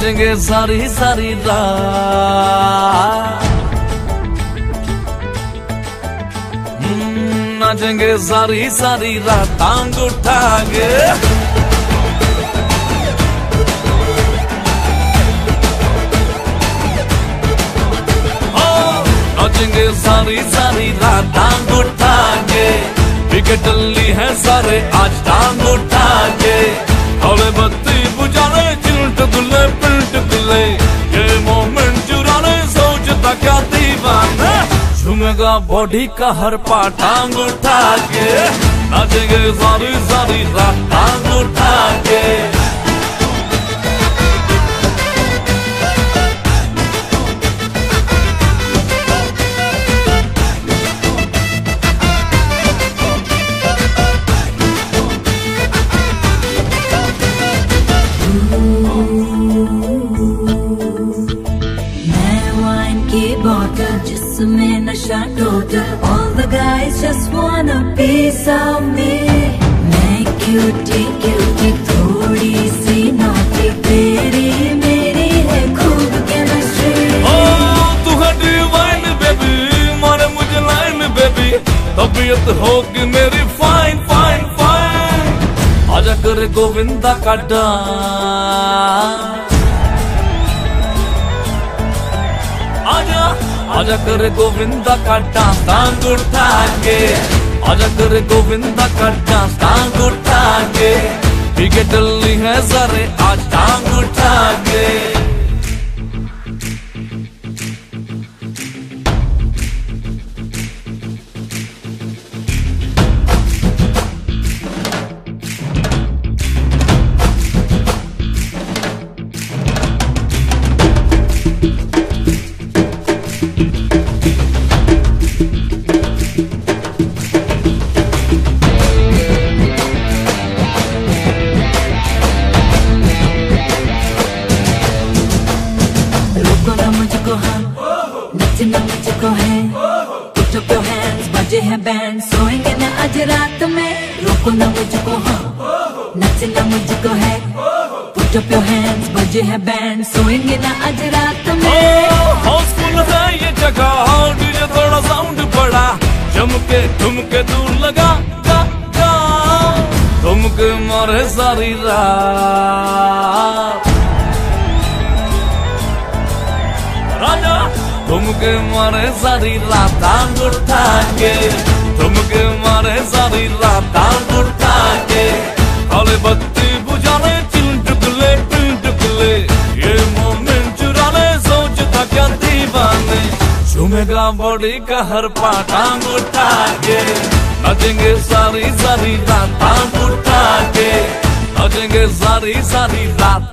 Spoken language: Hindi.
नाचेंगे सारी सारी रात, नाचेंगे सारी सारी रात टांग उठा के। नाचेंगे सारी सारी रात टांग उठा के, विकेट ली है सारे आज टांग उठा के। हौले बत्ती बुझाने चिल्ट गुले पिल्ट गुले, ये मोमेंट चुराने सोचता क्या दीवाना। झूमेगा बॉडी का हर पार्ट टांग उठा के, नाचेंगे सारी सारी रात टांग उठा के। जिसमें नशा total, all the guys just want a piece of me। मैं क्यूटी क्यूटी थोड़ी सी naughty, तेरी मेरी है खूब केमिस्ट्री। तू है डिवाइन बेबी, मारे मुझे लाइन बेबी, तबीयत होगी मेरी फाइन फाइन फाइन। आजा करे गोविंदा का डांस, आजा आजा करे गोविंदा का डांस टांग उठा के, आजा करे गोविंदा का डांस टांग उठा के। विकेट ली है सारे आज टांग उठा के। नचना मुझको है, put up your hands, बजे हैं बैंड, सोएंगे ना आज रात में। रोको ना मुझको, हाँ नचना मुझको है, put up your hands, बजे हैं बैंड, सोएंगे ना आज रात में। हाउसफुल है ये जगह, डीजे थोड़ा साउंड बड़ा, चमके ठुमके दूर लगा गा गा, ठुमके मारे सारी रात। राजा ठुमके मारे सारी रात टांग उठा के, ठुमके मारे सारी रात टांग उठा के। काले बत्ती बुझाने चिल्ट गुले पिल्ट गुले, ये मोमेंट चुराने सोचता क्या दीवाने। झूमेगा बॉडी का हर पार्ट टांग उठा के, नाचेंगे सारी सारी रात टांग उठा के, नाचेंगे सारी सारी रात।